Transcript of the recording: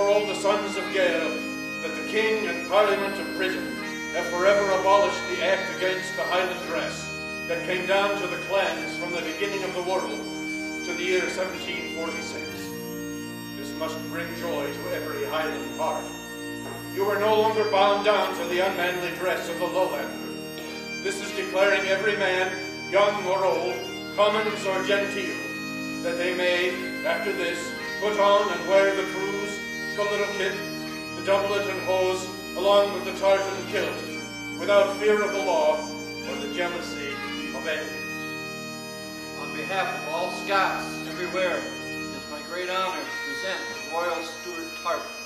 before all the sons of Gael that the King and Parliament of Britain have forever abolished the act against the Highland dress that came down to the clans from the beginning of the world to the year 1746. This must bring joy to every Highland heart. You are no longer bound down to the unmanly dress of the lowlander. This is declaring every man, young or old, commons or genteel, that they may, after this, put on and wear the cruse, the little kit, the doublet and hose, along with the tartan kilt, without fear of the law or the jealousy of enemies. On behalf of all Scots everywhere, it is my great honor to present the Royal Stuart Tartan.